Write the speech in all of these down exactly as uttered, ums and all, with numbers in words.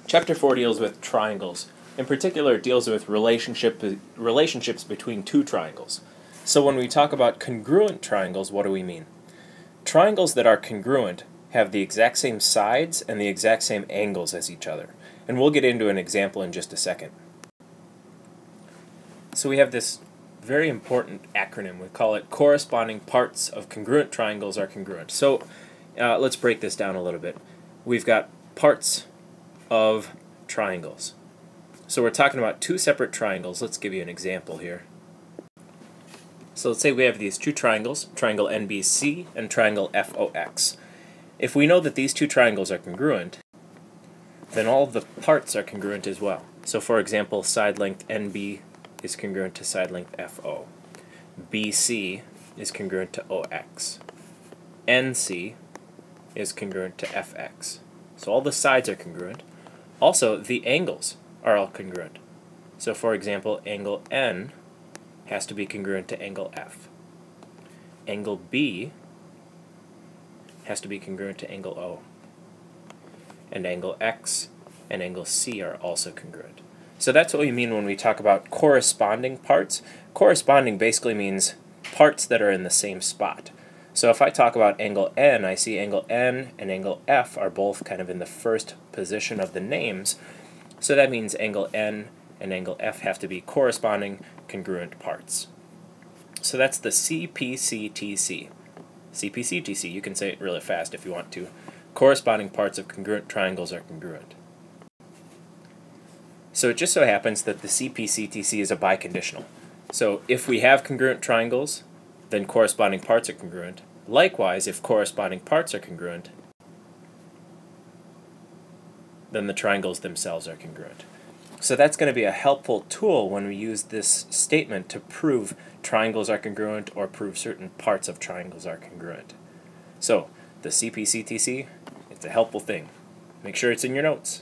Chapter four deals with triangles. In particular, it deals with relationship, relationships between two triangles. So when we talk about congruent triangles, what do we mean? Triangles that are congruent have the exact same sides and the exact same angles as each other. And we'll get into an example in just a second. So we have this very important acronym. We call it corresponding parts of congruent triangles are congruent. So uh, let's break this down a little bit. We've got parts of triangles. So we're talking about two separate triangles. Let's give you an example here. So let's say we have these two triangles, triangle N B C and triangle F O X. If we know that these two triangles are congruent, then all of the parts are congruent as well. So for example, side length N B is congruent to side length F O. B C is congruent to O X. N C is congruent to F X. So all the sides are congruent. Also, the angles are all congruent. So for example, angle N has to be congruent to angle F. Angle B has to be congruent to angle O. And angle X and angle C are also congruent. So that's what we mean when we talk about corresponding parts. Corresponding basically means parts that are in the same spot. So if I talk about angle N, I see angle N and angle F are both kind of in the first position of the names. So that means angle N and angle F have to be corresponding congruent parts. So that's the C P C T C. C P C T C, you can say it really fast if you want to. Corresponding parts of congruent triangles are congruent. So it just so happens that the C P C T C is a biconditional. So if we have congruent triangles, then corresponding parts are congruent. Likewise, if corresponding parts are congruent, then the triangles themselves are congruent. So that's going to be a helpful tool when we use this statement to prove triangles are congruent or prove certain parts of triangles are congruent. So the C P C T C, it's a helpful thing. Make sure it's in your notes.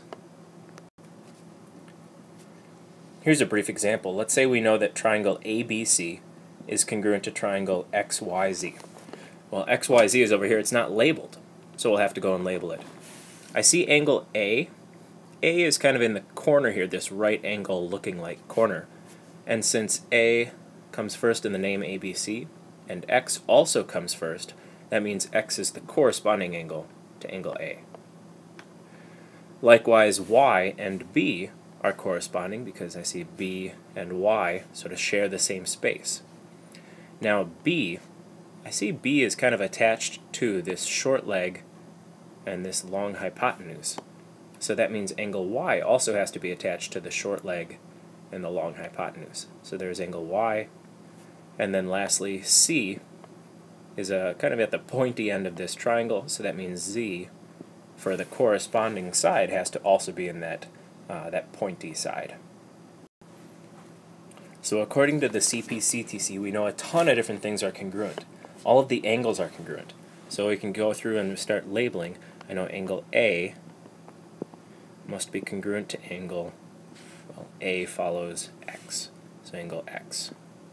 Here's a brief example. Let's say we know that triangle A B C is congruent to triangle X Y Z. Well, X Y Z is over here. It's not labeled, so we'll have to go and label it. I see angle A. A is kind of in the corner here, this right angle looking like corner. And since A comes first in the name A B C, and X also comes first, that means X is the corresponding angle to angle A. Likewise, Y and B are corresponding because I see B and Y sort of share the same space. Now B, I see B is kind of attached to this short leg and this long hypotenuse. So that means angle Y also has to be attached to the short leg and the long hypotenuse. So there's angle Y. And then lastly, C is a, kind of at the pointy end of this triangle, so that means Z for the corresponding side has to also be in that, uh, that pointy side. So according to the C P C T C, we know a ton of different things are congruent. All of the angles are congruent. So we can go through and start labeling. I know angle A must be congruent to angle, well, A follows X, so angle X.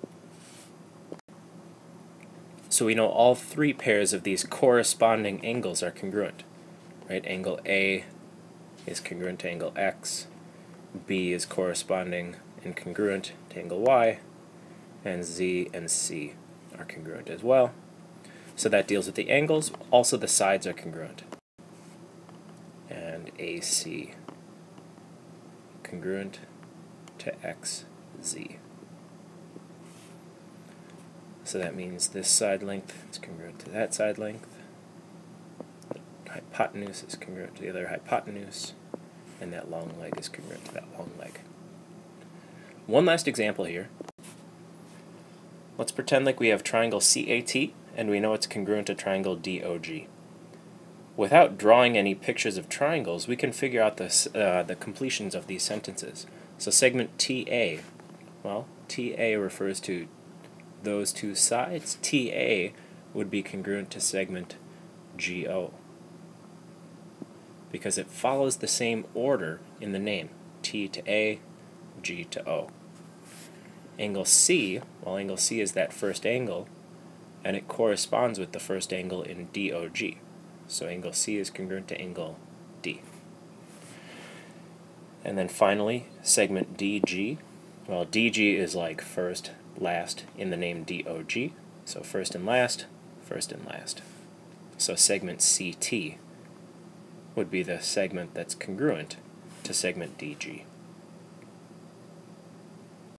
So we know all three pairs of these corresponding angles are congruent, right? Angle A is congruent to angle X, B is corresponding and congruent to angle Y, and Z and C are congruent as well. So that deals with the angles. Also the sides are congruent. And A C congruent to X Z. So that means this side length is congruent to that side length. The hypotenuse is congruent to the other hypotenuse. And that long leg is congruent to that long leg. One last example here. Let's pretend like we have triangle C A T and we know it's congruent to triangle D O G. Without drawing any pictures of triangles, we can figure out this, uh, the completions of these sentences. So segment T A, well, T A refers to those two sides. T A would be congruent to segment G O because it follows the same order in the name, T to A, G to O. Angle C, well, angle C is that first angle, and it corresponds with the first angle in D O G. So angle C is congruent to angle D. And then finally, segment D G. Well, D G is like first, last in the name D O G. So first and last, first and last. So segment C T would be the segment that's congruent to segment D G.